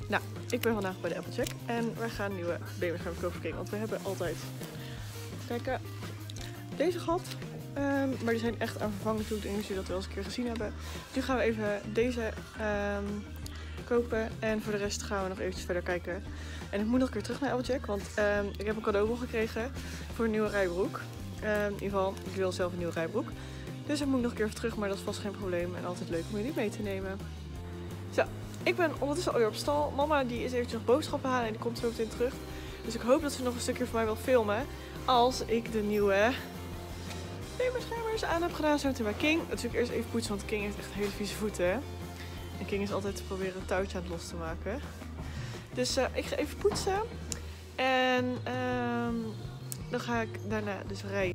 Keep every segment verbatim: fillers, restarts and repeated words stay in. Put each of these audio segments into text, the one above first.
Nou, ik ben vandaag bij de Applejack en wij gaan nieuwe babyschermen kopen voor King. Want we hebben altijd, kijk, deze gehad. Um, maar die zijn echt aan vervangen toe. Ik denk dat jullie dat wel eens een keer gezien hebben. Nu gaan we even deze um, kopen. En voor de rest gaan we nog eventjes verder kijken. En ik moet nog een keer terug naar Applejack. Want um, ik heb een cadeaubon gekregen voor een nieuwe rijbroek. Um, in ieder geval, ik wil zelf een nieuwe rijbroek. Dus dan moet ik nog een keer even terug. Maar dat is vast geen probleem. En altijd leuk om jullie mee te nemen. Zo, ik ben ondertussen alweer op stal. Mama die is eventjes nog boodschappen halen en die komt zo meteen terug. Dus ik hoop dat ze nog een stukje voor mij wil filmen. Als ik de nieuwe babyschermers aan heb gedaan. Zo meteen bij King. Natuurlijk eerst even poetsen, want King heeft echt hele vieze voeten. Hè? En King is altijd te proberen een touwtje aan het los te maken. Dus uh, ik ga even poetsen. En um, dan ga ik daarna dus rijden.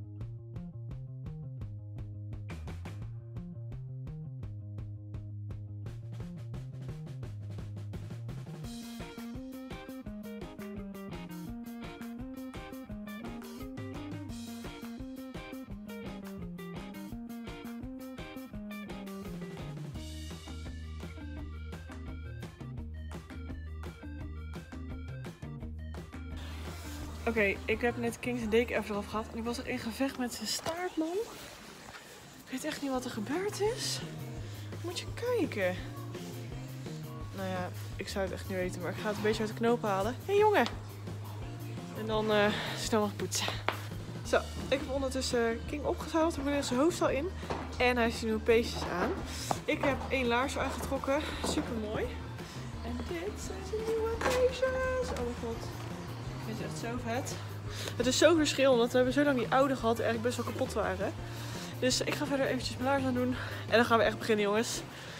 Oké, okay, ik heb net King zijn deken even eraf gehad en ik was er in gevecht met zijn staart, man. Ik weet echt niet wat er gebeurd is. Moet je kijken. Nou ja, ik zou het echt niet weten, maar ik ga het een beetje uit de knoop halen. Hé hey, jongen! En dan uh, snel nog poetsen. Zo, ik heb ondertussen King opgezout. We doen zijn hoofd al in. En hij heeft zijn nieuwe peesjes aan. Ik heb één laars aangetrokken. Super mooi. En dit zijn zijn nieuwe peesjes. Oh mijn god. Dit is echt zo vet. Het is zo verschillend, want we hebben zo lang die oude gehad die eigenlijk best wel kapot waren. Dus ik ga verder eventjes mijn laars aan doen. En dan gaan we echt beginnen, jongens.